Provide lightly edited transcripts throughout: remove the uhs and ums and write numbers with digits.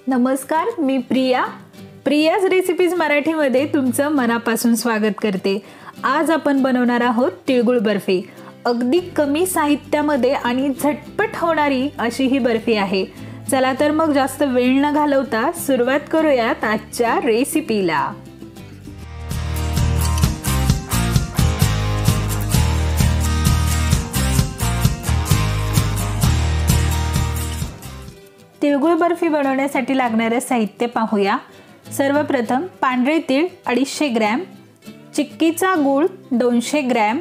नमस्कार, मी प्रियाज रेसिपीज मराठीमध्ये तुमचं मनापासून स्वागत करते। आज आपण बनवणार आहोत तिळगुळ बर्फी। अगदी कमी साहित्यामध्ये आणि झटपट होणारी अशी ही बर्फी आहे। चला तर मग जास्त वेळ न घालवता सुरुवात करूयात आजच्या रेसिपीला। तिळगुळ बर्फी बनवण्यासाठी लागणारे साहित्य पाहूया। सर्वप्रथम पांढरे तीळ 250 ग्रॅम, चिक्कीचा गूळ 200 ग्रॅम,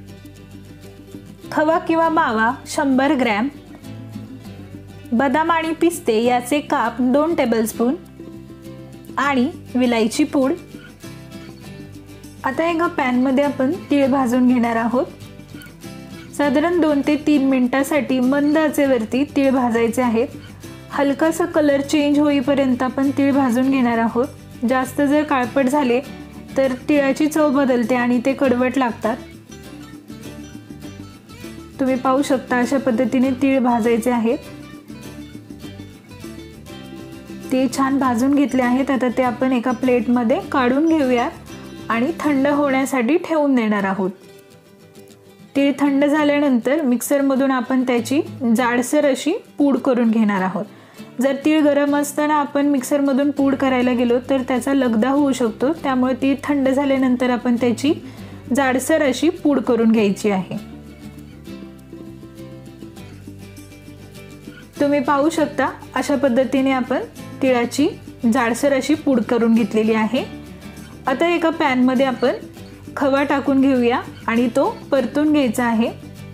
खवा किंवा मावा 100 ग्रॅम, बदाम आणि पिस्ते याचे काप 2 टेबलस्पून आणि विलायची पूड। आता एका पॅन मध्ये आपण तीळ भाजून घेणार आहोत। साधारण 2 ते 3 मिनिटांसाठी मंद आचेवरती तीळ भाजायचे आहेत। हलकासा कलर चेंज होईपर्यंत आपण तीळ भाजून घेणार आहोत। जास्त जर काळपट झाले तर तिळाची चव बदलते आणि ते कडवट लागतात। तुम्ही पाहू शकता अशा पद्धतीने तीळ भाजायचे आहेत। ते छान भाजून घेतले आहेत। आता ते आपण एका प्लेट मध्ये काढून घेऊयात आणि थंड होण्यासाठी ठेवून देणार आहोत। तीळ थंड झाल्यानंतर मिक्सर मधून आपण त्याची जाडसर अशी पूड करून घेणार आहोत। जर तीळ गरम असताना आपण मिक्सर मधून पूड करायला गेलो तर त्याचा लगदा होऊ शकतो, त्यामुळे तीळ थंड झाल्यानंतर आपण त्याची जाडसर अशी पूड करून घ्यायची आहे। तुम्ही पाहू शकता अशा पद्धतीने आपण तिळाची जाडसर अशी पूड करून घेतलेली आहे। आता एका पॅन मध्ये आपण खवा टाकून घेऊया आणि तो परतून घ्यायचा आहे।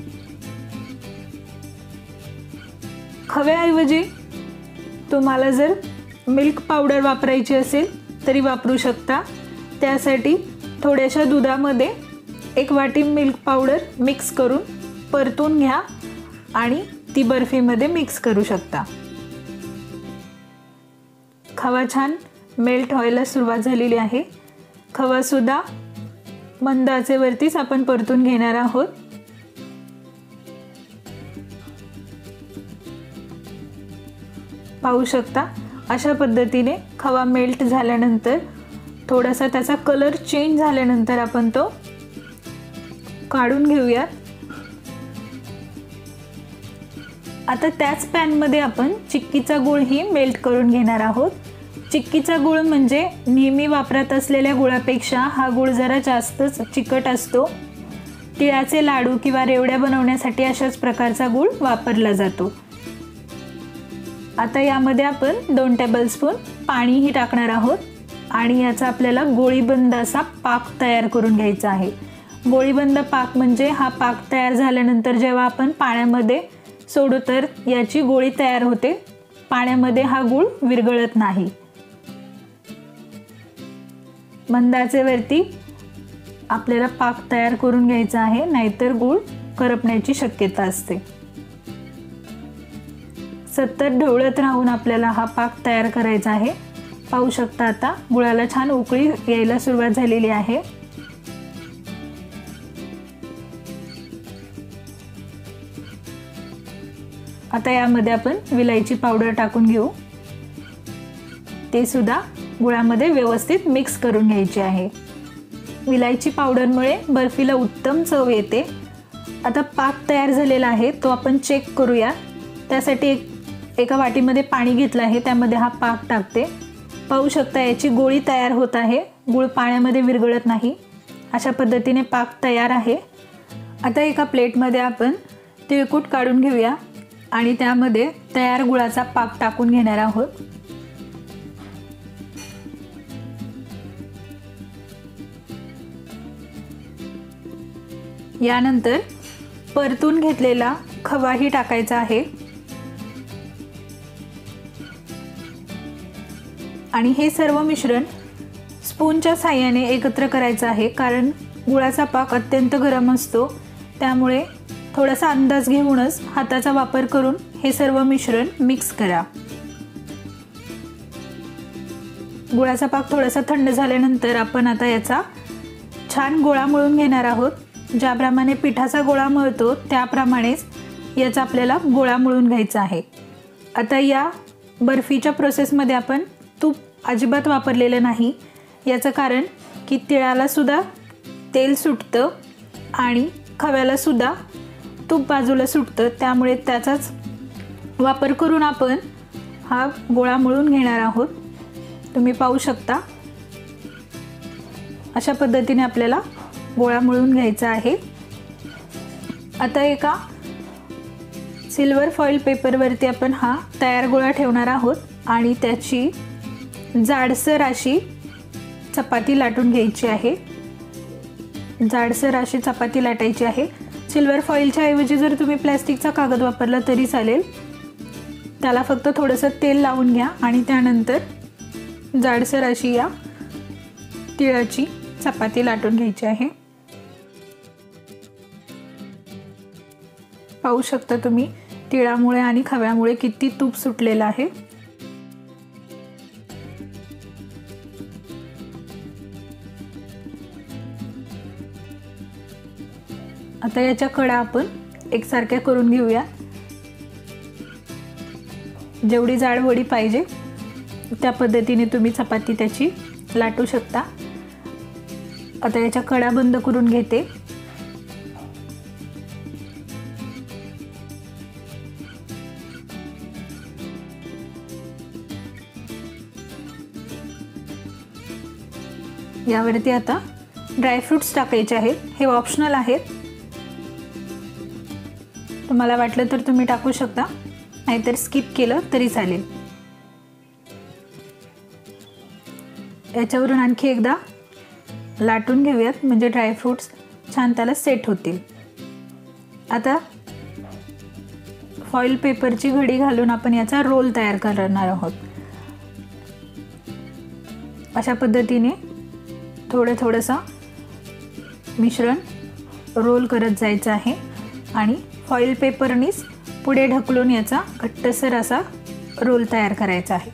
खव्याऐवजी तुम्हाला जर मिल्क पावडर वापरायची असेल तरी वापरू शकता। त्यासाठी थोड्याशा दुधामध्ये 1 वाटी मिल्क पावडर मिक्स करून परतून घ्या आणि ती बर्फीमध्ये मिक्स करू शकता। खवा छान मेल्ट व्हायला सुरुवात झालेली आहे। खवा सुद्धा मंद आचेवरतीच आपण परतून घेणार आहोत। पाहू शकता अशा पद्धतीने खवा मेल्ट झाल्यानंतर थोडासा त्याचा कलर चेंज झाल्यानंतर आपण तो काढून घेऊयात। आता त्याच पॅन मध्ये आपण चिक्कीचा गूळ ही मेल्ट करून घेणार आहोत। चिक्कीचा गूळ म्हणजे नेहमी वापरत असलेल्या गुळापेक्षा हा गूळ जरा जास्तच चिकट असतो। तिळाचे लाडू किंवा रेवड्या बनवण्यासाठी अशाच प्रकारचा गूळ वापरला जातो। आता यामध्ये आपण 2 टेबलस्पून पाणीही टाकणार आहोत आणि याचा आपल्याला गोळीबंद असा पाक तयार करून घ्यायचा आहे। गोळीबंद पाक म्हणजे हा पाक तयार झाल्यानंतर जेव्हा आपण पाण्यामध्ये सोडू तर याची गोळी तयार होते, पाण्यामध्ये हा गूळ विरघळत नाही। मंद आचेवरती आपल्याला पाक तयार करून घ्यायचा आहे, नाहीतर गूळ करपण्याची शक्यता असते। सतत ढवळत राहून आपल्याला हा पाक तयार करायचा आहे। पाहू शकता आता गुळाला छान उकळी यायला सुरुवात झालेली आहे। आता यामध्ये आपण विलायची पावडर टाकून घेऊ। ते सुद्धा गुळामध्ये व्यवस्थित मिक्स करून घ्यायचे आहे। विलायची पावडरमुळे बर्फीला उत्तम चव येते। आता पाक तयार झालेला आहे तो आपण चेक करूया। त्यासाठी एका वाटीमध्ये पाणी घेतलं आहे, त्यामध्ये हा पाक टाकते। पाहू शकता याची गोळी तयार होत आहे, गूळ पाण्यामध्ये विरघळत नाही। अशा पद्धतीने पाक तयार आहे। आता एका प्लेटमध्ये आपण तिळकूट काढून घेऊया आणि त्यामध्ये तयार गुळाचा पाक टाकून घेणार आहोत। यानंतर परतून घेतलेला खवाही टाकायचा आहे आणि हे सर्व मिश्रण स्पूनच्या साहाय्याने एकत्र करायचं आहे, कारण गुळाचा पाक अत्यंत गरम असतो, त्यामुळे थोडासा अंदाज घेऊनच हाताचा वापर करून हे सर्व मिश्रण मिक्स करा। गुळाचा पाक थोडासा थंड झाल्यानंतर आपण आता याचा छान गोळा मळून घेणार आहोत। ज्याप्रमाणे पिठाचा गोळा मळतो त्याप्रमाणेच याचा आपल्याला गोळा मळून घ्यायचा आहे। आता या बर्फीच्या प्रोसेसमध्ये आपण तूप अजिबात वापरलेलं नाही. याचं कारण की तिळाला सुद्धा तेल सुटतं आणि खव्याला सुद्धा तूप बाजूला सुटतं, त्यामुळे त्याचाच वापर करून आपण हा गोळा मळून घेणार आहोत. तुम्ही पाहू शकता अशा पद्धतीने आपल्याला गोळा मळून घ्यायचा आहे. आता एका सिल्वर फॉईल पेपरवरती आपण हा तयार गोळा ठेवणार आहोत आणि त्याची जाडसर अशी चपाती लाटून घ्यायची आहे. जाडसर अशी चपाती लाटायची आहे. सिल्वर फॉईलच्या ऐवजी जर तुम्ही प्लॅस्टिकचा कागद वापरला तरी चालेल. त्याला फक्त थोडंसं तेल लावून घ्या आणि त्यानंतर जाडसर अशी या तिळाची चपाती लाटून घ्यायची आहे. पाहू शकता तुम्ही तिळामुळे आणि खव्यामुळे किती तूप सुटलेलं आहे. आता याच्या कडा आपण एकसारख्या करून घेऊया. जेवढी जाड वडी पाहिजे त्या पद्धतीने तुम्ही चपाती त्याची लाटू शकता. आता याच्या कडा बंद करून घेते. यावरती आता ड्रायफ्रुट्स टाकायचे आहेत. हे ऑप्शनल आहेत, तुम्हाला वाटलं तर तुम्ही टाकू शकता, नाहीतर स्किप केलं तरी चालेल. याच्यावरून आणखी एकदा लाटून घेऊयात, म्हणजे ड्रायफ्रुट्स छान त्याला सेट होतील. आता फॉईल पेपरची घडी घालून आपण याचा रोल तयार करणार आहोत. अशा पद्धतीने थोडंसं मिश्रण रोल करत जायचं आहे आणि फॉईल पेपरनीच पुढे ढकलून याचा घट्टसर असा रोल तयार करायचा आहे.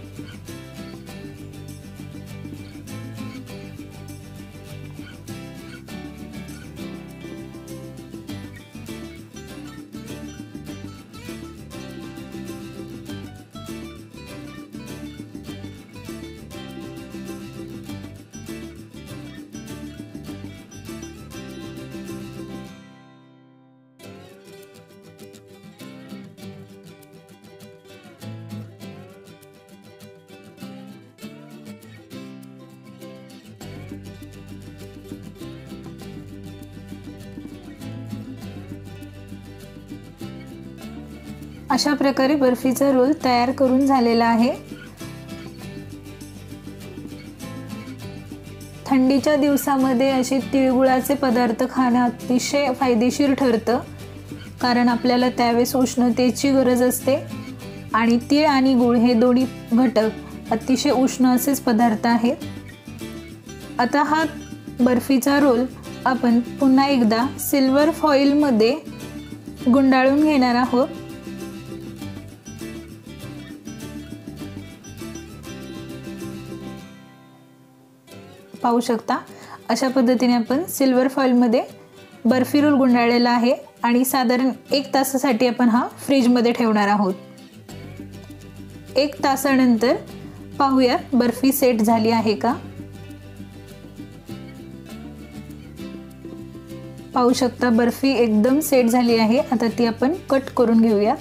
अशा प्रकारे बर्फीचा रोल तयार करून झालेला आहे. थंडीच्या दिवसामध्ये असे तिळगुळाचे पदार्थ खाणं अतिशय फायदेशीर ठरतं, कारण आपल्याला त्यावेळेस उष्णतेची गरज असते आणि तीळ आणि गुळ हे दोन्ही घटक अतिशय उष्ण असेच पदार्थ आहेत. आता हा बर्फीचा रोल आपण पुन्हा एकदा सिल्वर फॉईलमध्ये गुंडाळून घेणार आहोत. पाहू शकता अशा पद्धतीने आपण सिल्वर फॉईलमध्ये बर्फी रोल गुंडाळलेला आहे आणि साधारण 1 तासासाठी आपण हा फ्रीजमध्ये ठेवणार आहोत. 1 तासानंतर पाहूयात बर्फी सेट झाली आहे का. पाहू शकता बर्फी एकदम सेट झाली आहे. आता ती आपण कट करून घेऊया.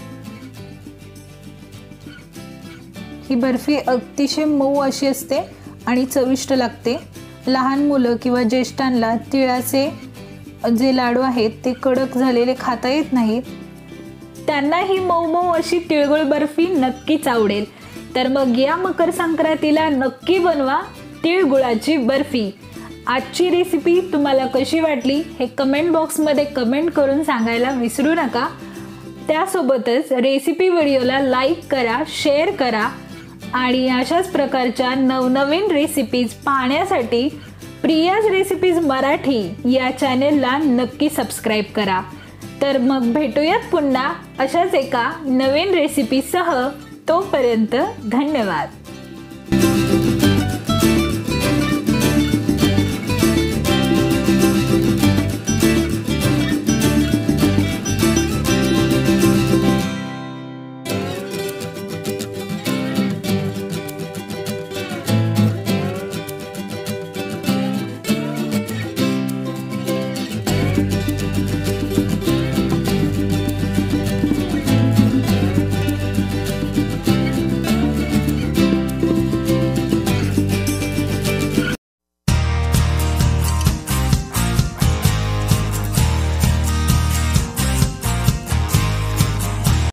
ही बर्फी अतिशय मऊ अशी असते आणि चविष्ट लागते. लहान मुलं किंवा ज्येष्ठांना तिळाचे जे लाडू आहेत ते कडक झालेले खाता येत नाहीत, त्यांना ही मऊ मऊ अशी तिळगुळ बर्फी नक्कीच आवडेल. तर मग या मकर संक्रांतीला नक्की बनवा तिळगुळाची बर्फी. आजची रेसिपी तुम्हाला कशी वाटली हे कमेंट बॉक्समध्ये कमेंट करून सांगायला विसरू नका. त्यासोबतच रेसिपी व्हिडिओला लाईक करा, शेअर करा आणि अशाच प्रकारच्या नवनवीन रेसिपीज पाहण्यासाठी प्रियाज रेसिपीज मराठी या चॅनेलला नक्की सबस्क्राईब करा. तर मग भेटूयात पुन्हा अशाच एका नवीन रेसिपीसह. तोपर्यंत धन्यवाद.